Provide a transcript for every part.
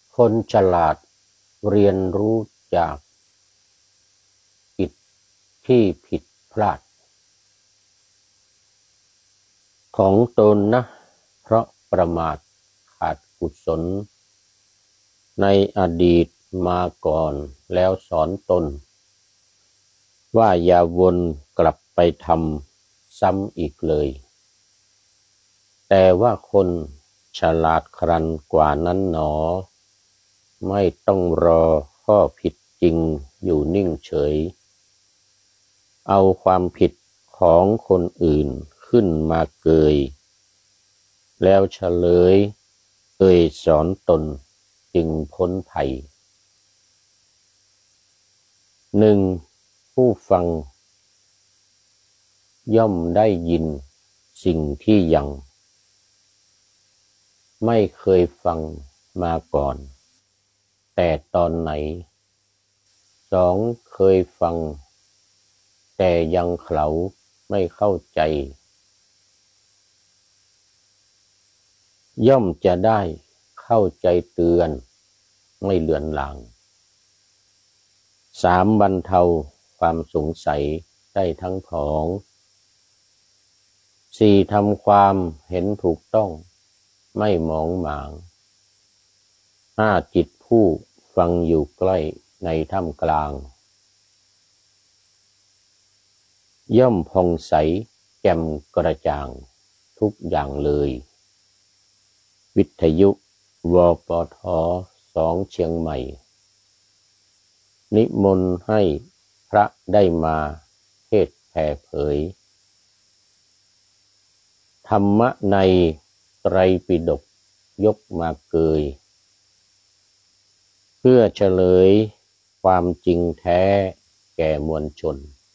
คนฉลาดเรียนรู้จากกิจที่ผิดพลาดของตนนะเพราะประมาทขาดกุศลในอดีตมาก่อนแล้วสอนตนว่าอย่าวนกลับไปทำซ้ำอีกเลยแต่ว่าคนฉลาดครันกว่านั้นหนอไม่ต้องรอข้อผิดจริงอยู่นิ่งเฉยเอาความผิดของคนอื่นขึ้นมาเกยแล้วเฉลยสอนตนจึงพ้นภัยหนึ่งผู้ฟังย่อมได้ยินสิ่งที่ยังไม่เคยฟังมาก่อนแต่ตอนไหนสองเคยฟังแต่ยังเขลาไม่เข้าใจย่อมจะได้เข้าใจเตือนไม่เลือนลางสามบรรเทาความสงสัยได้ทั้งผองสี่ทำความเห็นถูกต้องไม่หมองหมางห้าจิตผู้ฟังอยู่ใกล้ในท่ามกลางย่อมผ่องใสแจ่มกระจ่างทุกอย่างเลยวิทยุวปท2เชียงใหม่นิมนต์ให้พระได้มาเทศน์แผ่เผยธรรมะในไตรปิฎกยกมาเกยเพื่อเฉลยความจริงแท้แก่มวลชน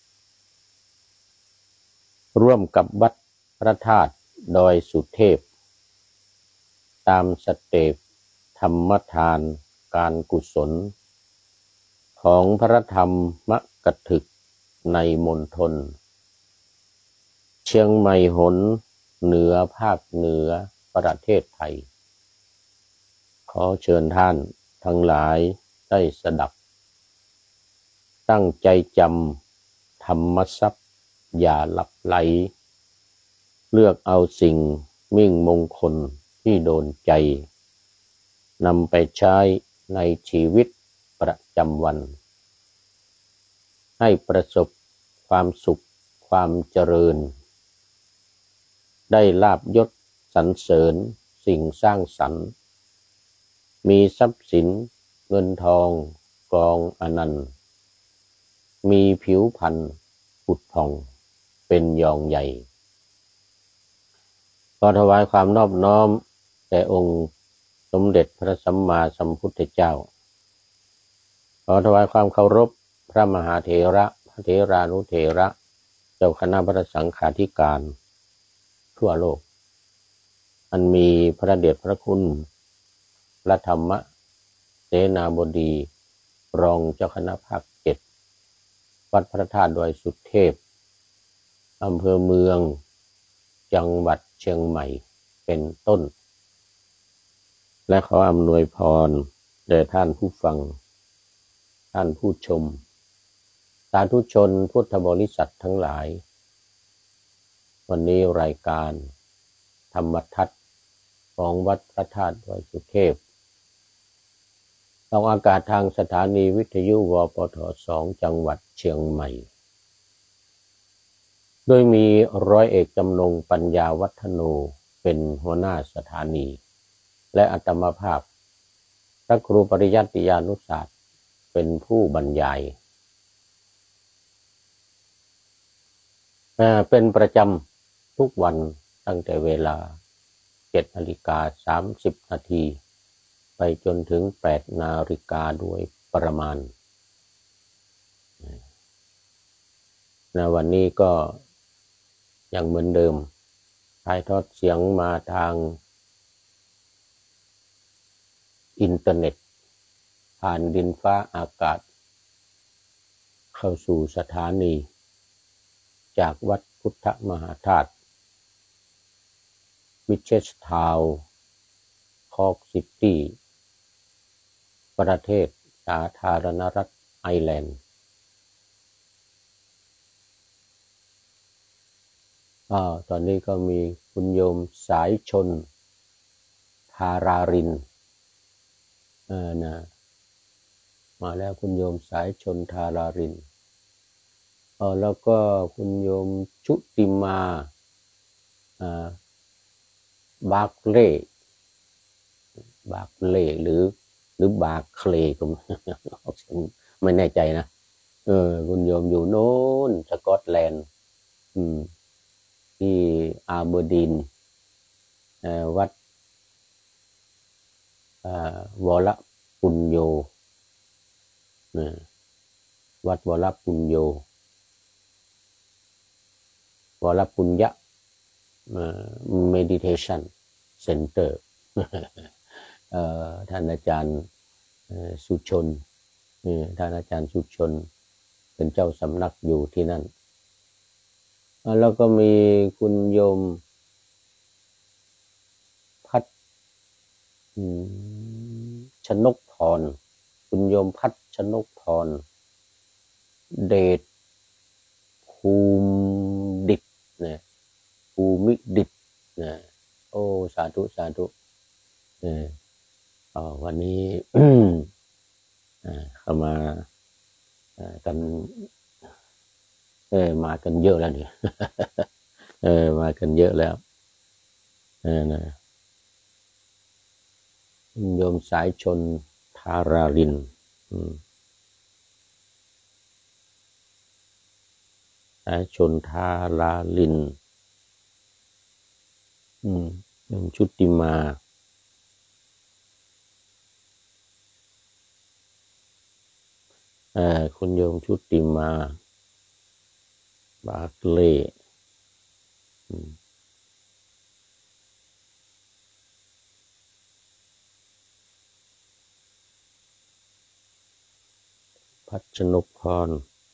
ร่วมกับวัดพระธาตุดอยสุเทพตามสเต็ปธรรมทานการกุศลของพระธรรมกถึกในมณฑลเชียงใหม่หนเหนือภาคเหนือประเทศไทยขอเชิญท่านทั้งหลายได้สดับตั้งใจจำธรรมทรัพย์อย่าหลับไหลเลือกเอาสิ่งมิ่งมงคลที่โดนใจนำไปใช้ในชีวิตประจำวันให้ประสบความสุขความเจริญได้ลาภยศสรรเสริญสิ่งสร้างสรรค์มีทรัพย์สินเงินทองกองอนันต์มีผิวพรรณผุดผ่องเป็นยองใหญ่ขอถวายความนอบน้อมแด่องค์สมเด็จพระสัมมาสัมพุทธเจ้าขอถวายความเคารพพระมหาเถระพระเถรานุเถระเจ้าคณะพระสังฆาธิการทั่วโลกอันมีพระเดชพระคุณพระธรรมเสนาบดีรองเจ้าคณะภาค7วัดพระธาตุดอยสุเทพอำเภอเมืองจังหวัดเชียงใหม่เป็นต้นและขออำนวยพรแด่ท่านผู้ฟังท่านผู้ชมสาธุชนพุทธบริษัททั้งหลายวันนี้รายการธรรมทัศน์ของวัดพระธาตุดอยสุเทพออกอากาศทางสถานีวิทยุวปท2จังหวัดเชียงใหม่โดยมีร้อยเอกจำนงปัญญาวัฒโนเป็นหัวหน้าสถานีและอาตมาภาพพระครูปริยัติยานุศาสตร์เป็นผู้บรรยายเป็นประจำทุกวันตั้งแต่เวลา 7:30 นาทีไปจนถึง 8 นาฬิกาโดยประมาณวันนี้ก็ยังเหมือนเดิมถ่ายทอดเสียงมาทางอินเทอร์เน็ตผ่านดินฟ้าอากาศเข้าสู่สถานีจากวัดพุทธมหาธาตุมิเชสทาวน์คอกซิตี้ประเทศสาธารณรัฐไอร์แลนด์ตอนนี้ก็มีคุณโยมสายชนธารารินนะมาแล้วคุณโยมสายชนธารารินแล้วก็คุณโยมชุติมาบาร์เคลย์หรือบาร์เคลย์ก็ไม่แน่ใจนะคุณโยมอยู่โน้นสกอตแลนด์ที่อาร์เบอร์ดีนวัดวรปุญโญวัดวรปุญโญวรปุญญะmeditation center ท่านอาจารย์สุชนท่านอาจารย์สุชนเป็นเจ้าสำนักอยู่ที่นั่นแล้วก็มีคุณโยมพัฒชนกพรคุณโยมพัฒชนกพรเดชภูมิดิษฐ์นะภูมิดิษฐ์นะโอ้สาธุสาธุวันนี้เข้ามากันมากันเยอะแล้วเนี่ยมากันเยอะแล้วนะโยมสายชนธารารินสายชนธารารินโยมชุติมาคุณโยมชุติมาบาร์เคลย์พัชนกพร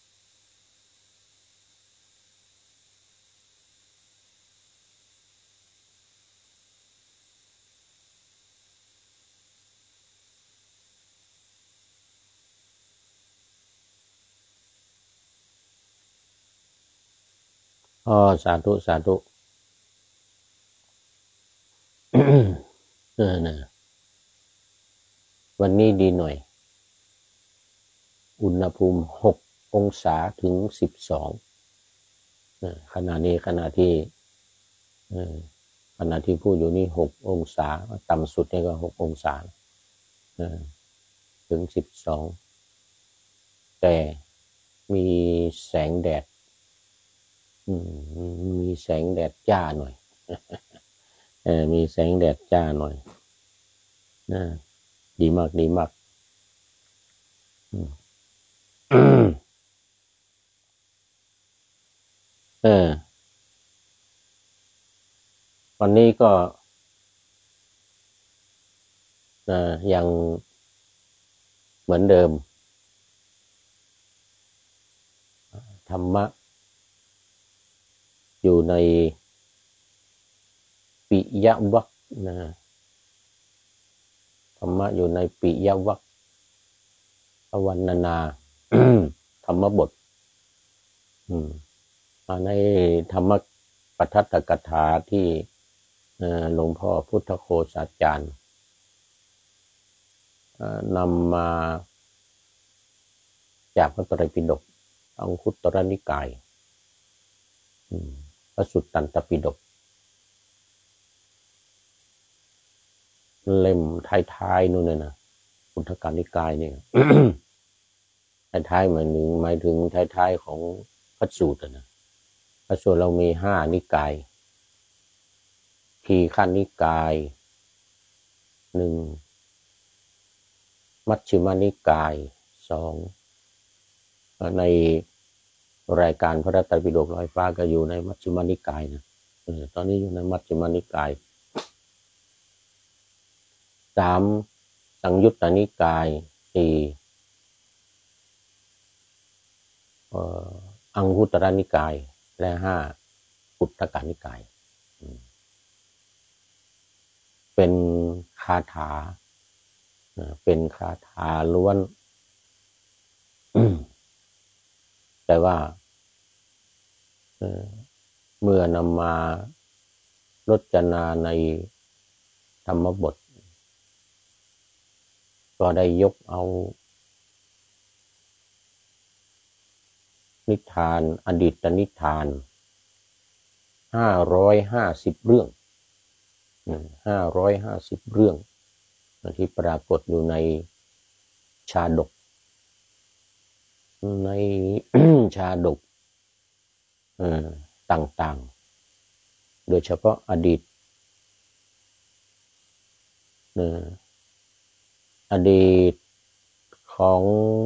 สาธุสาธุนะวันนี้ดีหน่อยอุณหภูมิ6 องศาถึง12ขณะที่พูดอยู่นี่6 องศาต่ำสุดนี่ก็6 องศาถึง12แต่มีแสงแดดมีแสงแดดจ้าหน่อยมีแสงแดดจ้าหน่อยดีมากดีมากวันนี้ก็ยังเหมือนเดิมธรรมะอยู่ในปิยวรรคธรรมะอยู่ในปิยวรรควรรณนาธรรมบทในธรรมปทัตถกถาที่หลวงพ่อพุทธโฆษาจารย์นำมาจากพระไตรปิฎกอังคุตรนิกายพระสุตตันตปิฎกเล่มท้ายๆนู่นนะพุทธกานิกายเนี่ย ท้ายๆหมายถึงท้ายๆของพระสูตรนะพระสูตรเรามี5 นิกายทีฆนิกาย1มัชฌิมานิกาย2ในรายการพระไตรปิฎกลอยฟ้าก็อยู่ในมัชฌิมานิกายนะตอนนี้อยู่ในมัชฌิมานิกาย3สังยุตตนิกาย4อังคุตรนิกายและ5ปุตตกนิกายเป็นคาถาเป็นคาถาล้วน แต่ว่าเมื่อนำมารจนาในธรรมบทก็ได้ยกเอานิทานอดีตนิทาน550 เรื่อง550 เรื่องที่ปรากฏอยู่ในชาดกใน ชาดกต่างๆโดยเฉพาะอดีตของ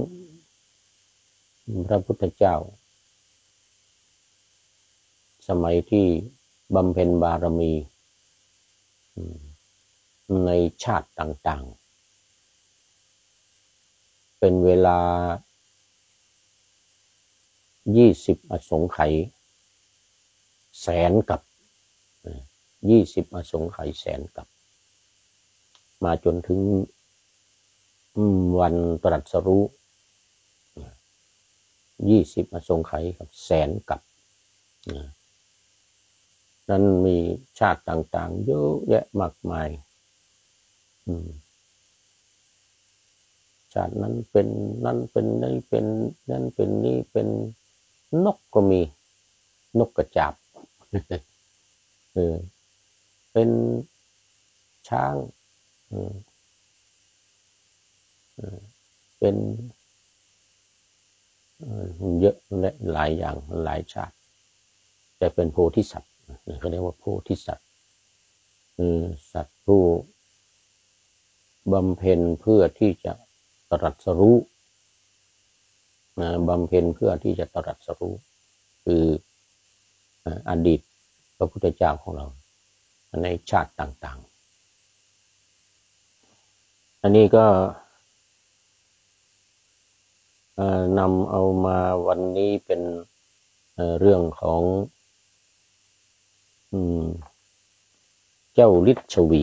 พระพุทธเจ้าสมัยที่บำเพ็ญบารมีในชาติต่างๆเป็นเวลา20 อสงไขยแสนกับ20 อสงไขยแสนกับมาจนถึงวันตรัสรู้20 อสงไขยกับแสนกับนั้นมีชาติต่างๆเยอะแยะมากมายชาตินั้นเป็นนั้นเป็นนี้เป็นนั้นเป็นนี้เป็นนกก็มีนกกระจาบเป็นช้างเป็นเยอะและหลายอย่างหลายชาติแต่เป็นโพธิสัตว์เขาเรียกว่าโพธิสัตว์สัตว์ผู้บำเพ็ญเพื่อที่จะตรัสรู้บำเพ็ญเพื่อที่จะตรัสรู้คืออดีตพระพุทธเจ้าของเราในชาติต่างๆอันนี้ก็นำเอามาวันนี้เป็นเรื่องของเจ้าฤทธิ์ชวี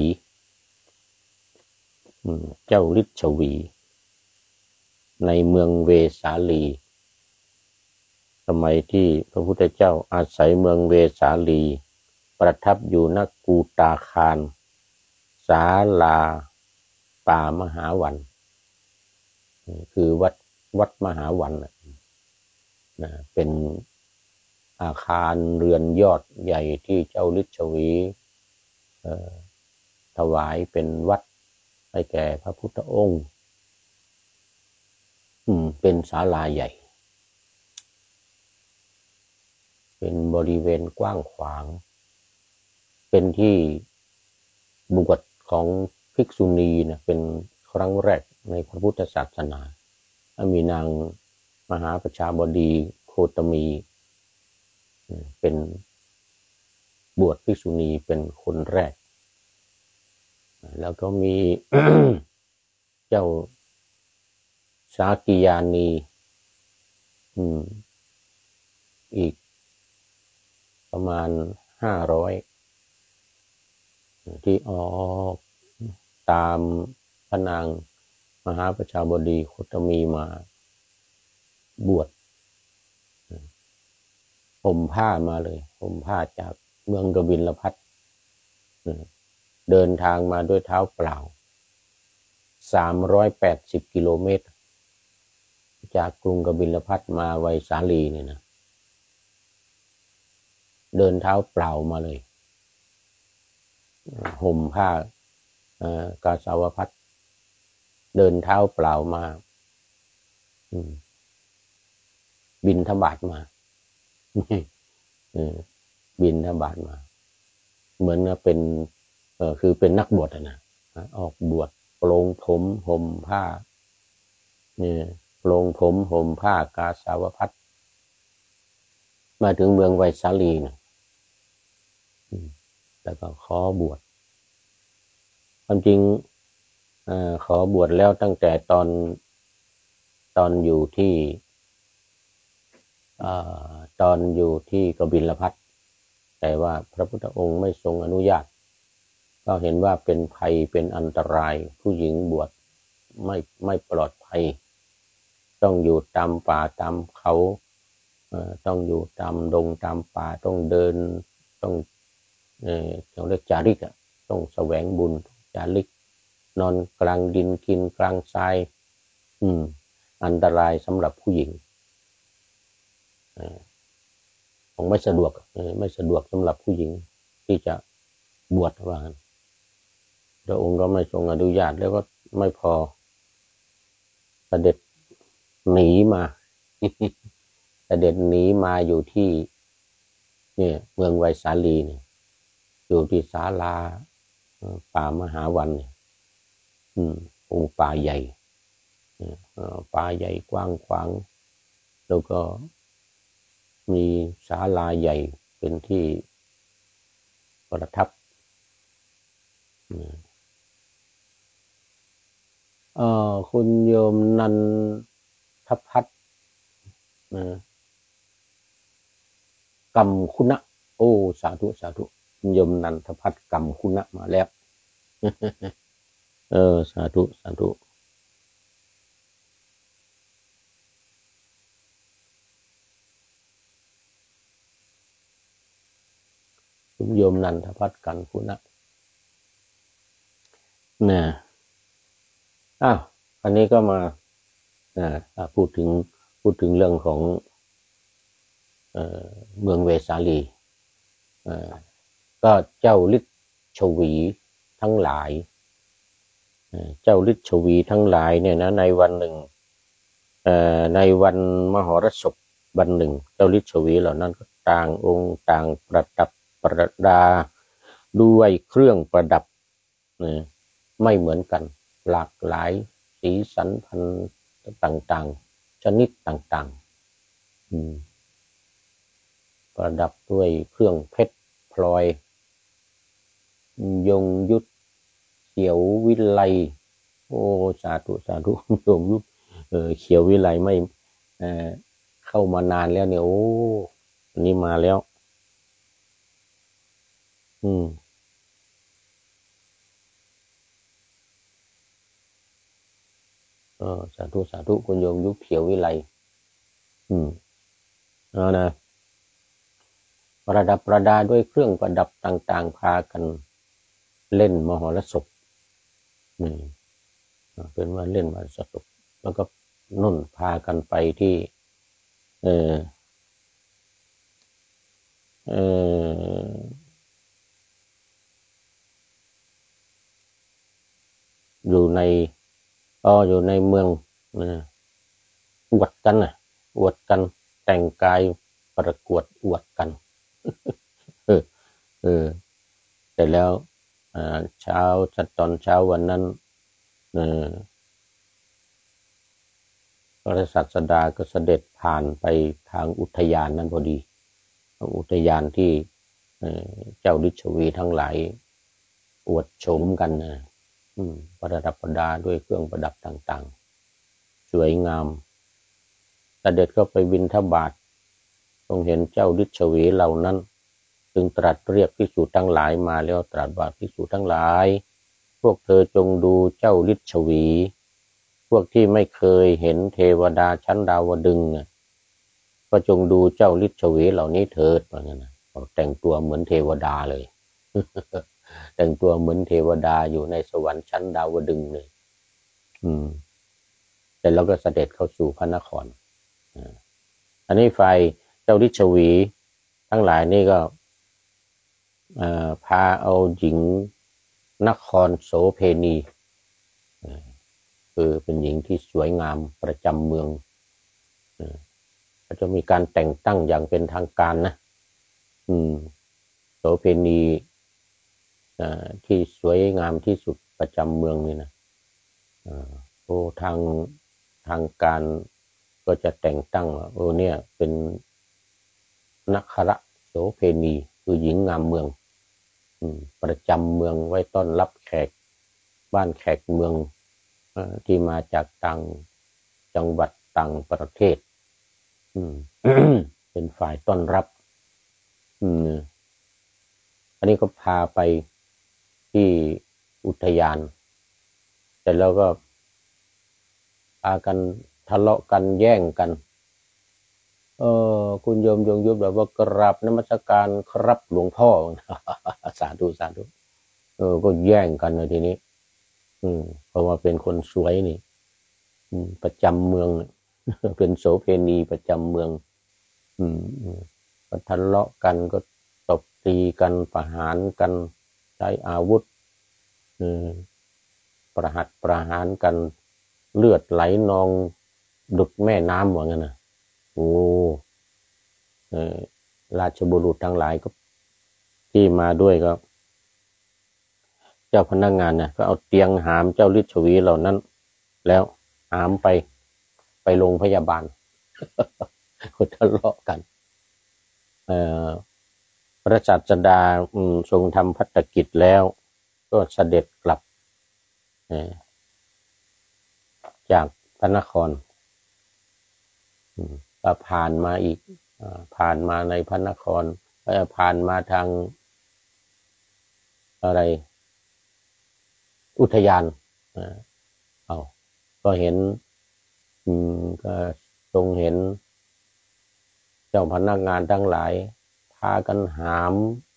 เจ้าฤทธิ์ชวีในเมืองเวสาลีสมัยที่พระพุทธเจ้าอาศัยเมืองเวสาลีประทับอยู่ณกูตาคารศาลาป่ามหาวันคือวัดมหาวันเป็นอาคารเรือนยอดใหญ่ที่เจ้าฤทธิ์ชวีถวายเป็นวัดให้แก่พระพุทธองค์เป็นศาลาใหญ่เป็นบริเวณกว้างขวางเป็นที่บวชของภิกษุณีนะเป็นครั้งแรกในพระพุทธศาสนามีนางมหาประชาบดีโคตมีเป็นบวชภิกษุณีเป็นคนแรกแล้วก็มี เจ้าสากิยานีอีกประมาณ500ที่ออกตามพระนางมหาประชาบดีโคตมีมาบวชห่มผ้ามาเลยห่มผ้าจากเมืองกบิลพัสเดินทางมาด้วยเท้าเปล่า380 กิโลเมตรจากกรุงกบิลพัสมาไวสาลีเนี่ยนะเดินเท้าเปล่ามาเลยห่มผ้ากาสาวพัสเดินเท้าเปล่ามาบิณฑบาตมาบิณฑบาตมาเหมือนเป็นคือเป็นนักบวชนะออกบวชโปรงผมห่มผ้าเนี่ยโปรงผมห่มผ้ากาสาวพัสมาถึงเมืองไวสาลีนะแล้วก็ขอบวชความจริงขอบวชแล้วตั้งแต่ตอนอยู่ที่กบิลพัสแต่ว่าพระพุทธองค์ไม่ทรงอนุญาตก็เห็นว่าเป็นภัยเป็นอันตรายผู้หญิงบวชไม่ปลอดภัยต้องอยู่ตามป่าตามเขาต้องอยู่ตามดงตามป่าต้องเดินต้องเราเรียกจาริกต้องแสวงบุญจาริกนอนกลางดินกินกลางทรายอันตรายสำหรับผู้หญิงคงไม่สะดวกสำหรับผู้หญิงที่จะบวชว่างั้นพระองค์ก็ไม่ทรงอนุญาตแล้วก็ไม่พอเสด็จหนีมาเสด็จหนีมาอยู่ที่เนี่ยเมืองไวสาลีเนี่ยอยู่ที่ศาลาป่ามหาวันเนี่ยองค์ป่าใหญ่ป่าใหญ่กว้างขวางแล้วก็มีศาลาใหญ่เป็นที่ประทับคุณโยมนันทพัฒน์กัมคุณะโอ้สาธุคุณโยมนันทพัฒน์กัมคุณะมาแล้วสาธุคุณโยมนันทพัฒน์กัมคุณะเนี่ยอันนี้ก็มาพูดถึงเรื่องของเมืองเวสาลีก็เจ้าฤทธิ์ชวีทั้งหลายเจ้าฤทธิ์ชวีทั้งหลายเนี่ยนะในวันหนึ่งในวันมหรสพวันหนึ่งเจ้าฤทธิ์ชวีเหล่านั้นก็ต่างองค์ต่างประดับประดาด้วยเครื่องประดับไม่เหมือนกันหลากหลายสีสันพันธุ์ต่างๆชนิดต่างๆประดับด้วยเครื่องเพชรพลอยยงยุทธเขียววิไลโอ้สาธุยงยุทธเขียววิไลไม่เข้ามานานแล้วเนี่ยโอ้อันนี้มาแล้วสาธุคุณโยมยุคเขียววิไลนะประดับประดาด้วยเครื่องประดับต่างๆพากันเล่นมหรสพเป็นว่าเล่นมหรสพแล้วก็นุ่นพากันไปที่อยู่ในเมืองอวดกันแต่งกายประกวดอวดกันเสร็จแล้วตอนเช้าวันนั้นพระศาสดาก็เสด็จผ่านไปทางอุทยานนั้นพอดีอุทยานที่เจ้าฤทธิ์ชวีทั้งหลายอวดโฉมกันประดับประดาด้วยเครื่องประดับต่างๆสวยงามเสด็จก็ไปบิณฑบาตทรงเห็นเจ้าฤทธิ์ชวีเหล่านั้นจึงตรัสเรียกภิกษุทั้งหลายมาแล้วตรัสว่าภิกษุทั้งหลายพวกเธอจงดูเจ้าฤทธิ์ชวีพวกที่ไม่เคยเห็นเทวดาชั้นดาวดึงส์ก็จงดูเจ้าฤทธิ์ชวีเหล่านี้เถิดว่างั้นนะแต่งตัวเหมือนเทวดาเลยแต่งตัวเหมือนเทวดาอยู่ในสวรรค์ชั้นดาวดึงส์เลยแต่แล้วก็เสด็จเข้าสู่พระนครอันนี้ฝ่ายเจ้าฤทธิ์ชวีทั้งหลายนี่ก็พาเอาหญิงนครโสเพณีคือเป็นหญิงที่สวยงามประจำเมืองก็จะมีการแต่งตั้งอย่างเป็นทางการนะโสเพณีที่สวยงามที่สุดประจำเมืองนี่นะทางการก็จะแต่งตั้งเนี่ยเป็นนักขระโสเพณีคือหญิงงามเมืองประจำเมืองไว้ต้อนรับแขกบ้านแขกเมืองที่มาจากต่างจังหวัดต่างประเทศเป็นฝ่ายต้อนรับอันนี้ก็พาไปที่อุทยานแต่แล้วก็พากันทะเลาะกันแย่งกันคุณโยมยงยุบแบบว่ากราบนมัสการครับหลวงพ่อ สาธุสาธุก็แย่งกันเลยทีนี้เพราะว่าเป็นคนสวยนี่ประจำเมือง เป็นโสเภณีประจำเมืองก็ทะเลาะกันก็ตบตีกันประหารกันใช้อาวุธประหารกันเลือดไหลนองดุจแม่น้ำว่างั้นนะโอ้ราชบุรุษทั้งหลายก็ที่มาด้วยก็เจ้าพนักงานเนี่ยก็เอาเตียงหามเจ้าฤทธิ์ชวีเหล่านั้นแล้วหามไปโรงพยาบาลก็ทะเลาะกันพระศาสดาทรงทำภัตตกิจแล้วก็เสด็จกลับจากพระนครก็ผ่านมาอีกผ่านมาในพระนครผ่านมาทางอะไรอุทยานก็เห็นก็ทรงเห็นเจ้าพนักงานทั้งหลายพากันหาม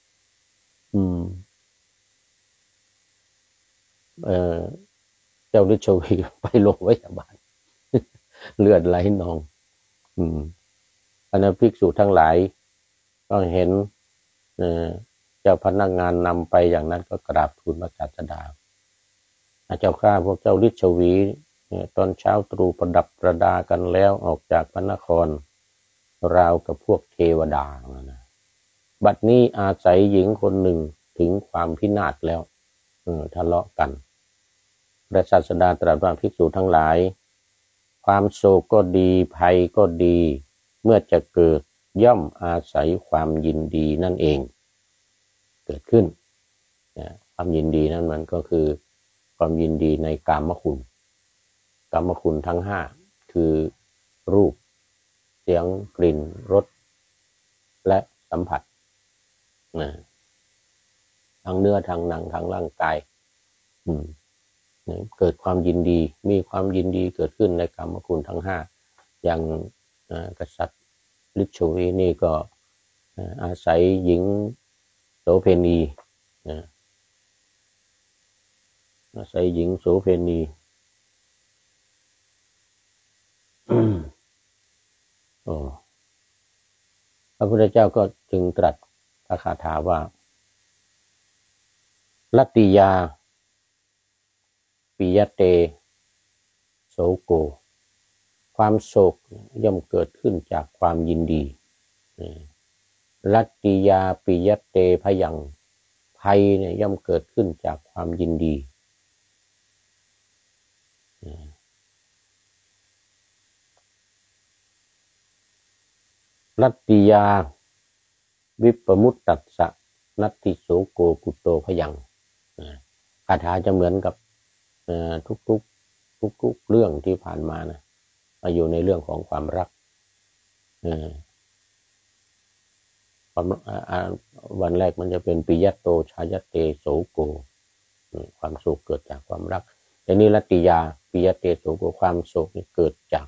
เจ้าฤทธิ์ชวีไปโรงพยาบาลเลือดไหลนองคณะภิกษุทั้งหลายก็เห็นเจ้าพนักงานนำไปอย่างนั้นก็กราบทูลพระศาสดาเจ้าข้าพวกเจ้าฤทธิ์ชวีตอนเช้าตรู่ประดับประดากันแล้วออกจากพระนครราวกับพวกเทวดานะบัดนี้อาศัยหญิงคนหนึ่งถึงความพินาศแล้วทะเลาะกันพระศาสดาตรัสว่าภิกษุทั้งหลายความโศกก็ดีภัยก็ดีเมื่อจะเกิดย่อมอาศัยความยินดีนั่นเองเกิดขึ้นความยินดีนั้นมันก็คือความยินดีในกามคุณทั้งห้าคือรูปเสียงกลิ่นรสและสัมผัสทางเนื้อทางหนังทางร่างกายเกิดความยินดีมีความยินดีเกิดขึ้นในกามคุณทั้งห้าอย่างกษัตริย์ฤทธิ์ชวีนี่ก็อาศัยหญิงโสเภณีอาศัยหญิงโสเภณีพระพุทธเจ้าก็จึงตรัสพระคาถาว่าลัตติยาปิยเตโสโกความโศกย่อมเกิดขึ้นจากความยินดีลัตติยาปิยเตพยังภัยเนี่ยย่อมเกิดขึ้นจากความยินดีลัตติยาวิปมุตตัสสะนัตติโสโกกุโตพยังคาถาจะเหมือนกับทุกเรื่องที่ผ่านมานะมาอยู่ในเรื่องของความรักวันแรกมันจะเป็นปิยโตชายเตโสโกความโศกเกิดจากความรักแต่นี้ลัตติยาปิยเตโสโกความโศกนี่เกิดจาก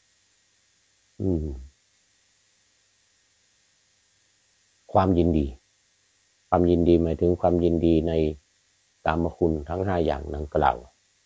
ความยินดีหมายถึงความยินดีในกามคุณทั้งห้าอย่างดังกล่าว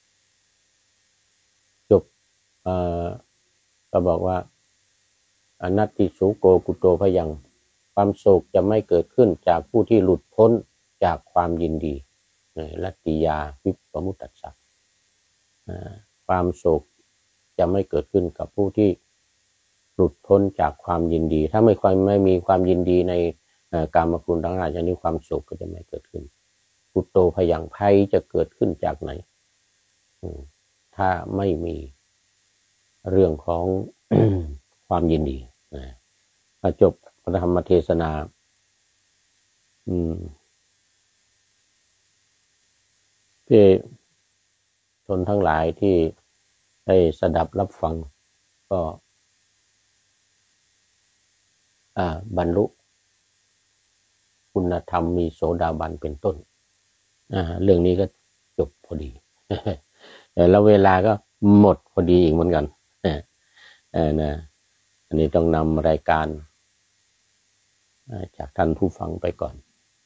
จบก็บอกว่าอนัตติสุโกกุโตพยังความโศกจะไม่เกิดขึ้นจากผู้ที่หลุดพ้นจากความยินดีลัตติยาวิปมุตตัสสะความโศกจะไม่เกิดขึ้นกับผู้ที่หลุดพ้นจากความยินดีถ้าไม่มีความยินดีในกามคุณทั้งห้าอย่างนี้ความโศกก็จะไม่เกิดขึ้นกุโตพยังภัยจะเกิดขึ้นจากไหนถ้าไม่มีเรื่องของ ความยินดีจบพระธรรมเทศนาที่ชนทั้งหลายที่ได้สดับรับฟังก็บรรลุคุณธรรมมีโสดาบันเป็นต้นเรื่องนี้ก็จบพอดีแล้วเวลาก็หมดพอดีอีกเหมือนกันนะอันนี้ต้องนำรายการจากท่านผู้ฟังไปก่อน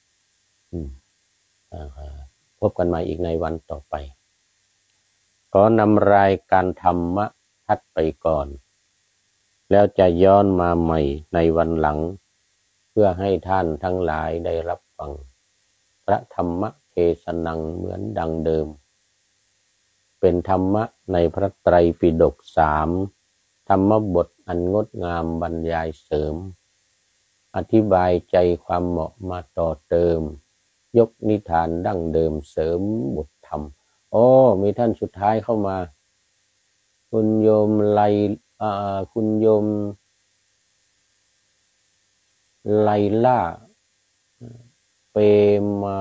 พบกันใหม่อีกในวันต่อไปขอนำรายการธรรมะทัดไปก่อนแล้วจะย้อนมาใหม่ในวันหลังเพื่อให้ท่านทั้งหลายได้รับฟังพระธรรมเทศนังเหมือนดังเดิมเป็นธรรมะในพระไตรปิฎก3ธรรมบทอันงดงามบรรยายเสริมอธิบายใจความเหมาะมาต่อเติมยกนิทานดั้งเดิมเสริมบทธรรมมีท่านสุดท้ายเข้ามาคุณโยมคุณโยมไลล่าเปมา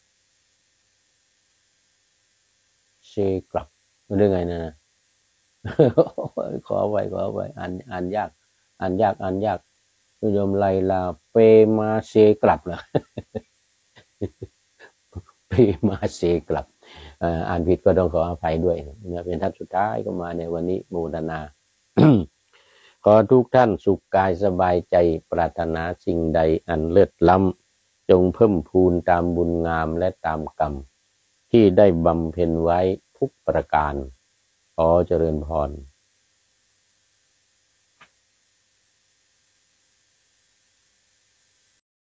เชกลับเรื่องไงนะขอไว้อ่านยากคุณโยมไลล่าเปมาเชกลับเหรอ เปมาเชกลับอ่านผิดก็ต้องขออภัยด้วยเนี่ยเป็นท่านสุดท้ายก็มาในวันนี้โมทนา ขอทุกท่านสุขกายสบายใจปรารถนาสิ่งใดอันเลิศล้ำจงเพิ่มพูนตามบุญงามและตามกรรมที่ได้บำเพ็ญไว้ทุกประการขอเจริญพร